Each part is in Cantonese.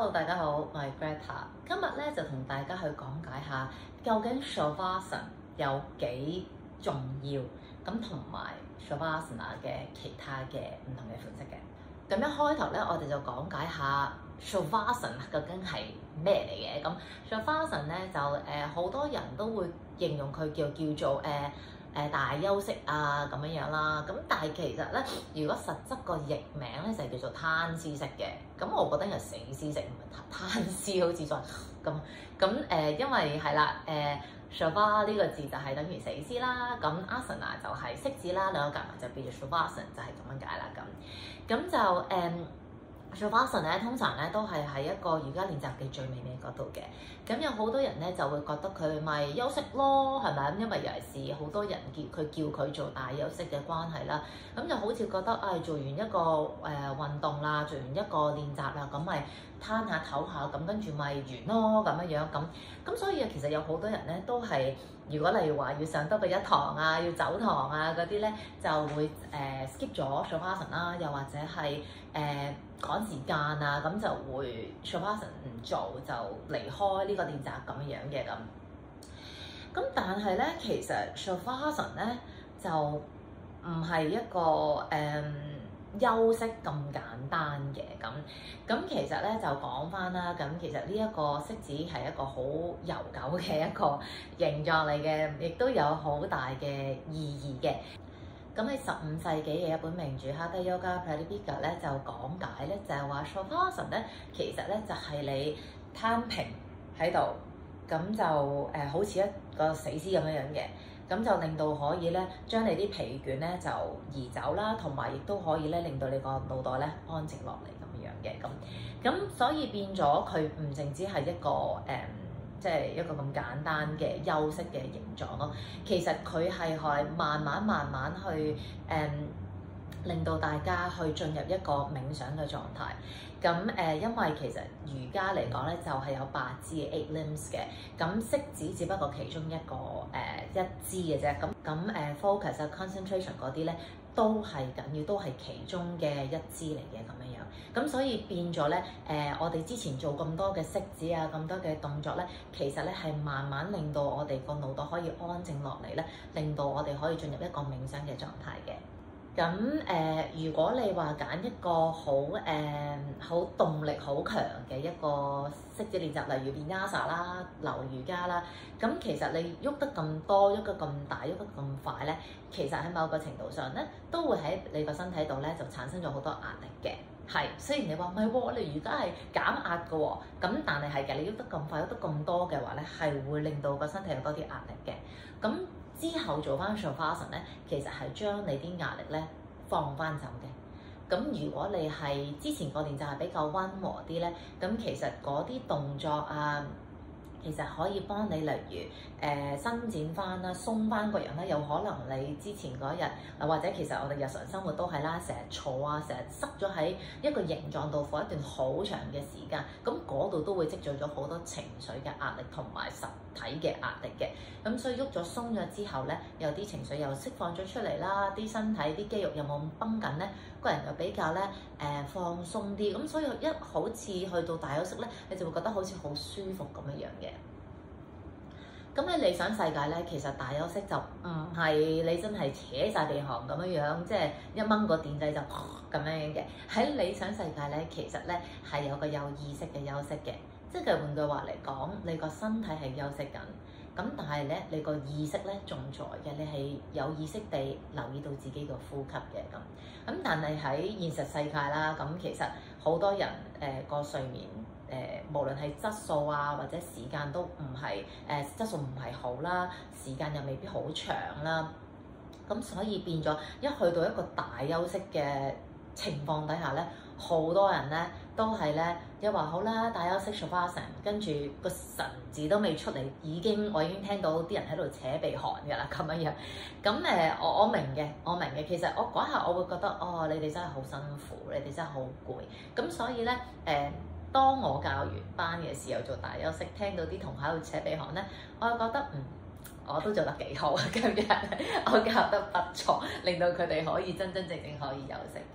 Hello，大家好，我係 Greta。今日咧就同大家去講解下究竟 Shavasana 有幾重要，咁同埋 Shavasana 嘅其他嘅唔同嘅款式嘅。咁一開頭咧，我哋就講解下 Shavasana 究竟係咩嚟嘅。咁 Shavasana 咧就好多人都會形容佢叫做大休息啊咁樣啦，咁但係其實咧，如果實質個譯名咧就係叫做攤屍式嘅，咁我覺得係死屍式，唔係攤屍，好似再咁因為係啦Shava 呢個字就係等於死屍啦，咁 Asana 就係息字啦，兩個夾埋就變做 Shavasana 就係咁樣解啦，咁就Shavasana 咧，通常咧都係喺一個瑜伽練習嘅最尾嗰度嘅。咁有好多人咧就會覺得佢咪休息咯，係咪？因為尤其是好多人叫佢做大休息嘅關係啦，咁就好似覺得做完一個運動啦，做完一個練習啦，咁咪攤下唞下，咁跟住咪完咯咁樣咁所以其實有好多人咧都係，如果例如話要上多過一堂啊，要走堂啊嗰啲咧，就會skip 咗 Shavasana 啦，又或者係趕時間啊，咁就會 Shavasana唔做就離開呢個練習咁樣嘅咁。咁但係咧，其實 Shavasana 咧就唔係一個休息咁簡單嘅咁其實咧就講返啦，咁其實呢一個式子係一個好悠久嘅一個形狀嚟嘅，亦都有好大嘅意義嘅。咁喺15世紀嘅一本名著《Hatha Yoga Pradipika》咧就講解咧，就係話 Shavasana 咧其實咧就係你攤平喺度，咁就好似一個死屍咁樣嘅，咁就令到可以咧將你啲疲倦咧就移走啦，同埋亦都可以咧令到你個腦袋咧安靜落嚟咁樣嘅咁所以變咗佢唔淨止係一個即係一個咁簡單嘅休息嘅形狀咯，其實佢係慢慢去令到大家去進入一個冥想嘅狀態。咁因為其實瑜伽嚟講咧，就係有8支嘅 8 limbs 嘅，咁式子只不過其中一個一支嘅啫。咁focus 啊 concentration 嗰啲咧都係緊要，都係其中嘅一支嚟嘅咁樣。咁所以變咗咧我哋之前做咁多嘅式子啊，咁多嘅動作咧，其實咧係慢慢令到我哋個腦袋可以安靜落嚟咧，令到我哋可以進入一個冥想嘅狀態嘅。咁如果你話揀一個好動力好強嘅一個式子練習，例如 Vinyasa 啦、流瑜伽啦，咁其實你喐得咁多、喐得咁大、喐得咁快咧，其實喺某個程度上咧，都會喺你個身體度咧就產生咗好多壓力嘅。係，雖然你話唔係喎，你瑜伽係減壓嘅喎，咁但係嘅，你喐得咁快、喐得咁多嘅話咧，係會令到個身體有多啲壓力嘅。咁之後做翻 Shavasana咧，其實係將你啲壓力咧放翻走嘅。咁如果你係之前個練習係比較溫和啲咧，咁其實嗰啲動作啊，其實可以幫你，例如伸展翻啦、鬆翻個人啦，有可能你之前嗰日或者其實我哋日常生活都係啦，成日坐啊，成日塞咗喺一個形狀度放一段好長嘅時間，咁嗰度都會積聚咗好多情緒嘅壓力同埋實體嘅壓力嘅。咁所以喐咗鬆咗之後咧，有啲情緒又釋放咗出嚟啦，啲身體啲肌肉又冇咁繃緊咧，個人又比較咧放鬆啲，咁所以一好似去到大休息咧，你就會覺得好似好舒服咁樣嘅。咁喺理想世界咧，其實大休息就唔係你真係扯晒地行咁樣，即係一掹個電掣就咁樣嘅。喺理想世界咧，其實咧係有個有意識嘅休息嘅，即係換句話嚟講，你個身體係休息緊，咁但係咧你個意識咧仲在嘅，你係有意識地留意到自己個呼吸嘅咁。但係喺現實世界啦，咁其實好多人個睡眠無論係質素啊或者時間都唔係質素唔係好啦，時間又未必好長啦，咁所以變咗一去到一個大休息嘅情況底下咧，好多人咧都係咧一話好啦，大休息 Shavasana，跟住個神字都未出嚟，我已經聽到啲人喺度扯鼻鼾㗎啦咁樣。咁我明嘅，其實我嗰下我會覺得你哋真係好辛苦，你哋真係好攰，咁所以咧當我教完班嘅時候做大休息，聽到啲同學喺度扯鼻鼾咧，我就覺得我都做得幾好，今日我教得不錯，令到佢哋可以真正可以休息嘅。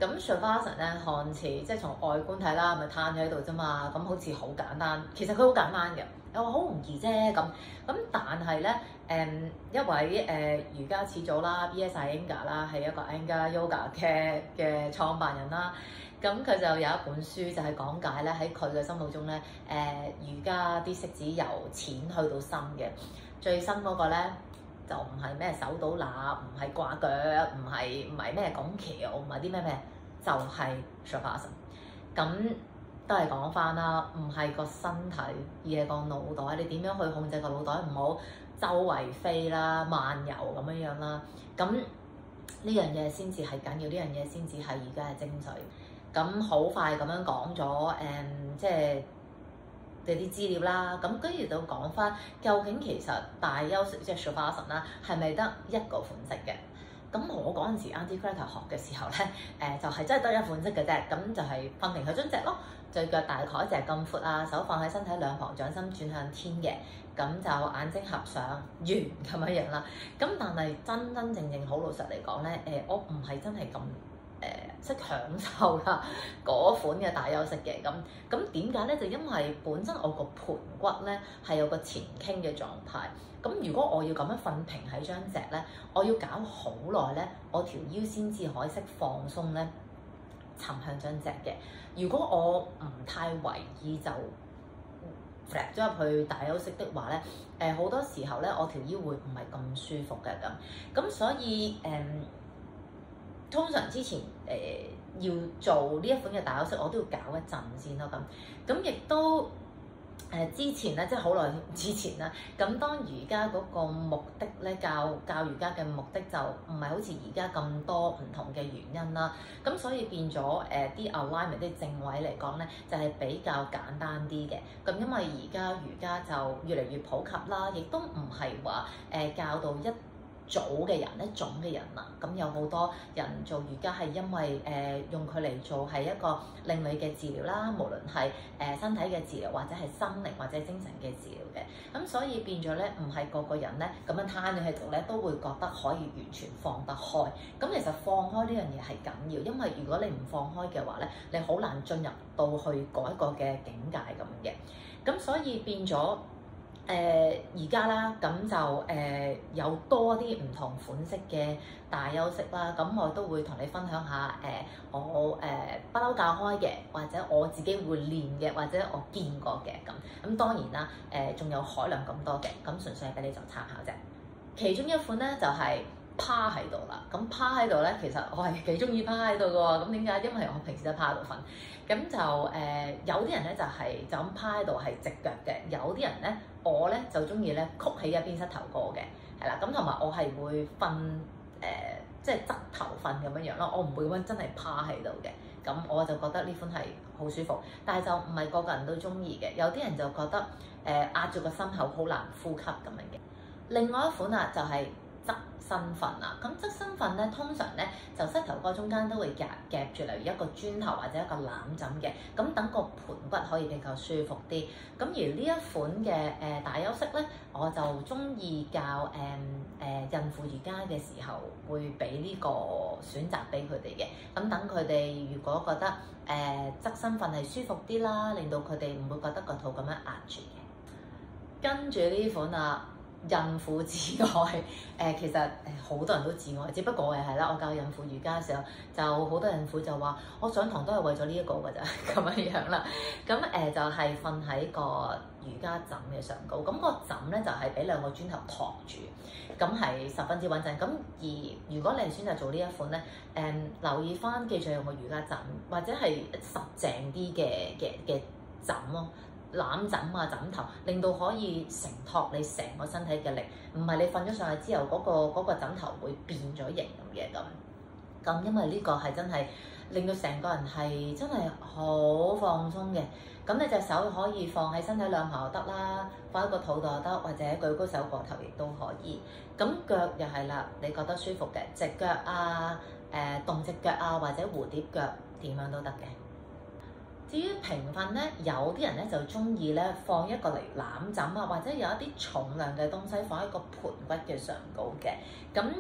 咁 Shavasana 咧看似即係從外觀睇啦，咪攤咗喺度啫嘛，咁好似好簡單，其實佢好簡單嘅，又話好容易啫咁。但係咧一位瑜伽始祖啦 B.S. Iyengar 啦，係一個 Iyengar Yoga 嘅創辦人啦。咁佢就有一本書就係講解咧，喺佢嘅心目中咧瑜伽啲式子由淺去到深嘅，最深嗰個咧就唔係咩手倒立，唔係掛腳，唔係咩拱橋，唔係啲咩，就係 Shavasana。咁都係講翻啦，唔係個身體，而係個腦袋。你點樣去控制個腦袋，唔好周圍飛啦、漫遊咁樣啦。咁呢樣嘢先至係緊要，呢樣嘢先至係而家嘅精髓。咁好快咁樣講咗即係你啲資料啦。咁跟住就講翻，究竟其實大休息即係 Shavasana 啦，係咪得一個款式嘅？咁我嗰陣時 Auntie Greta 學嘅時候咧，就係真係得一款式嘅啫。咁就係瞓平佢張隻咯，對腳大概就係咁闊啊，手放喺身體兩旁，掌心轉向天嘅。咁就眼睛合上，圓咁樣啦。咁但係真正好老實嚟講咧，我唔係真係咁識享受啦嗰款嘅大休息嘅。咁點解咧？就因為本身我個盤骨咧係有個前傾嘅狀態。咁如果我要咁樣瞓平喺張席咧，我要搞好耐咧，我條腰先至可以識放鬆咧，沉向張席嘅。如果我唔太為意就咗入去大休息的話咧，好多時候咧我條腰會唔係咁舒服嘅咁所以通常之前要做呢一款嘅大休息，我都要搞一陣先咯咁亦都。之前咧，即係好耐之前啦。咁當瑜伽嗰個目的咧，教瑜伽嘅目的就唔係好似而家咁多唔同嘅原因啦。咁所以變咗啲 alignment 啲正位嚟講咧，就係比較簡單啲嘅。咁因為而家瑜伽就越嚟越普及啦，亦都唔係話教到一組嘅人一種嘅人啦，咁有好多人做瑜伽係因為用佢嚟做係一個另類嘅治療啦，無論係身體嘅治療或者係心靈或者精神嘅治療嘅，咁所以變咗咧，唔係個個人咧咁樣攤咗喺度咧都會覺得可以完全放得開。咁其實放開呢樣嘢係緊要，因為如果你唔放開嘅話咧，你好難進入到去嗰一個嘅境界咁嘅。咁所以變咗。而家啦，咁就有多啲唔同款式嘅大休息啦，咁我都會同你分享下我不嬲教開嘅，或者我自己會練嘅，或者我見過嘅咁當然啦，仲有海量咁多嘅，咁純粹係俾你做參考啫。其中一款咧就係趴喺度啦，咁趴喺度咧，其實我係幾中意趴喺度嘅喎。咁點解？因為我平時都趴喺度瞓。咁就有啲人咧就係就咁趴喺度係直腳嘅，有啲人咧我咧就中意咧曲起一邊膝頭哥嘅，係啦。咁同埋我係會瞓即係側頭瞓咁樣樣咯，我唔會咁樣真係趴喺度嘅。咁我就覺得呢款係好舒服，但係就唔係個個人都中意嘅。有啲人就覺得壓住個心口好難呼吸咁樣嘅。另外一款啊就係側身瞓啦，咁側身瞓咧，通常咧就膝頭哥中間都會夾住，例如一個磚頭或者一個攬枕嘅，咁等個盤骨可以比較舒服啲。咁而呢一款嘅大休息咧，我就中意教孕婦瑜伽嘅時候會俾呢個選擇俾佢哋嘅，咁等佢哋如果覺得側身瞓係舒服啲啦，令到佢哋唔會覺得個肚咁樣壓住嘅。跟住呢款啊。孕婦自愛，其實好多人都自愛，只不過係啦，我教孕婦瑜伽嘅時候，就好多孕婦就話，我上堂都係為咗呢一個㗎咋，咁樣樣啦。咁就係瞓喺個瑜伽枕嘅上高，咁個枕咧就係俾兩個磚頭托住，咁係十分之穩陣。咁而如果你係選擇做呢一款咧，留意翻，記住用個瑜伽枕，或者係實淨啲嘅枕咯。攬枕啊，枕頭令到可以承托你成個身體嘅力，唔係你瞓咗上去之後嗰個枕頭會變咗形咁嘅咁，因為呢個係真係令到成個人係真係好放鬆嘅。咁你隻手可以放喺身體兩旁又得啦，放喺個肚度又得，或者舉高手過頭亦都可以。咁腳又係啦，你覺得舒服嘅直腳啊、動直腳啊，或者蝴蝶腳點樣都得嘅。至於平瞓咧，有啲人咧就中意咧放一個嚟攬枕啊，或者有一啲重量嘅東西放喺個盤骨嘅上高嘅。咁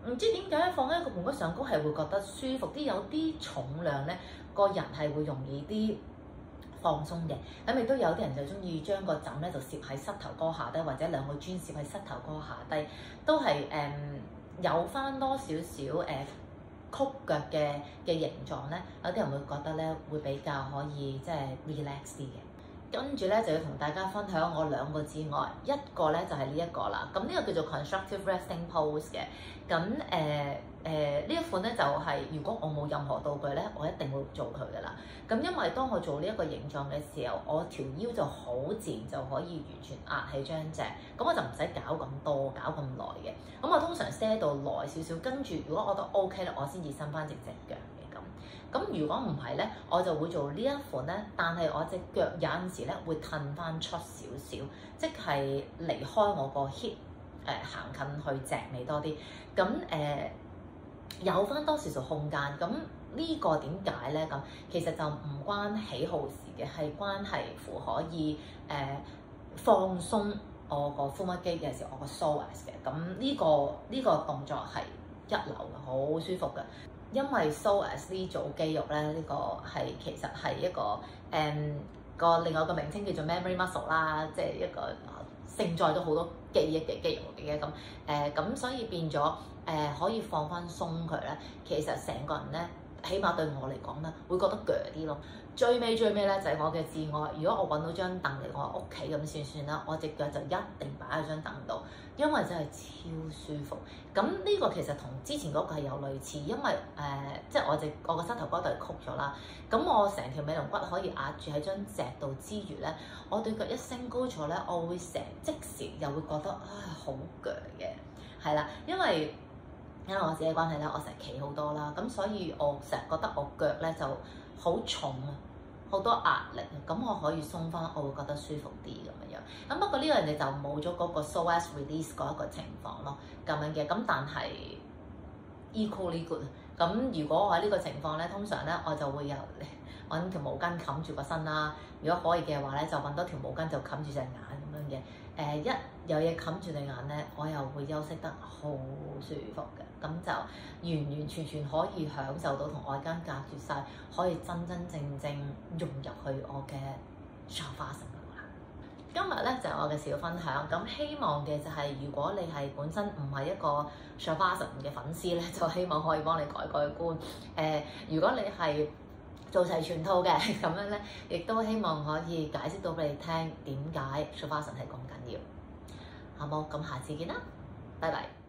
唔知點解放喺個盆骨上高係會覺得舒服啲，有啲重量咧，個人係會容易啲放鬆嘅。咁亦都有啲人就中意將個枕咧就攝喺膝頭哥下低，或者兩個磚攝喺膝頭哥下低，都係有翻多少少曲腳嘅形狀咧，有啲人會覺得咧會比較可以即係 relax 啲嘅。跟住咧就要同大家分享我兩個之外，一個咧就係呢一個啦。咁呢個叫做 constructive resting pose 嘅。咁呢一款咧就係、如果我冇任何道具咧，我一定會做佢噶啦。咁因為當我做呢一個形狀嘅時候，我條腰就好自然就可以完全壓起張隻，咁我就唔使搞咁多、搞咁耐嘅。咁我通常 set 到耐少少，跟住如果我覺得 OK 咧，我先至伸翻隻腳嘅咁。咁如果唔係咧，我就會做呢一款咧，但係我隻腳有陣時咧會褪翻出少少，即係離開我個 hip 行近去脊尾多啲。咁有翻多少少空間。咁呢個點解咧？咁其實就唔關喜好事嘅，係關係乎可以放鬆我個腹膜肌嘅時候，我個 psoas 嘅。咁呢個動作係一流嘅，好舒服嘅。因為 psoas 呢組肌肉咧，呢個係其實係一個另外一個名稱叫做 memory muscle 啦，即係一個承載咗好多記憶嘅肌肉嚟嘅。咁所以變咗可以放翻鬆佢咧，其實成個人咧，起碼對我嚟講咧，會覺得鋸啲咯。最尾咧就係我嘅至愛。如果我揾到張凳嚟我屋企咁算啦，我隻腳就一定擺喺張凳度，因為真係超舒服。咁呢個其實同之前嗰個係有類似，因為即係我個膝頭哥度係曲咗啦。咁我成條尾龍骨可以壓住喺張脊度之餘咧，我對腳一升高咗咧，我會即時又會覺得好鋸嘅，係啦，因為我自己關係咧，我成日企好多啦，咁所以我成日覺得我腳咧就好重啊，好多壓力啊，咁我可以鬆翻，我會覺得舒服啲咁樣。咁不過呢個人哋就冇咗嗰個 psoas release 嗰一個情況咯，咁樣嘅。咁但係 equally good。咁如果我喺呢個情況咧，通常咧我就會揾條毛巾冚住個身啦。如果可以嘅話咧，就揾多條毛巾就冚住隻眼咁樣嘅。一有嘢冚住對眼咧，我又會休息得好舒服嘅。咁就完全可以享受到同外間隔絕晒，可以真正融入去我嘅 Shavasana 度啦。今日咧就係我嘅小分享。咁希望嘅就係，如果你係本身唔係一個 Shavasana 嘅粉絲咧，就希望可以幫你改觀。如果你係做齊全套嘅咁樣咧，亦都希望可以解釋到俾你聽點解 Shavasana 係咁緊要。好冇？咁下次見啦，拜拜。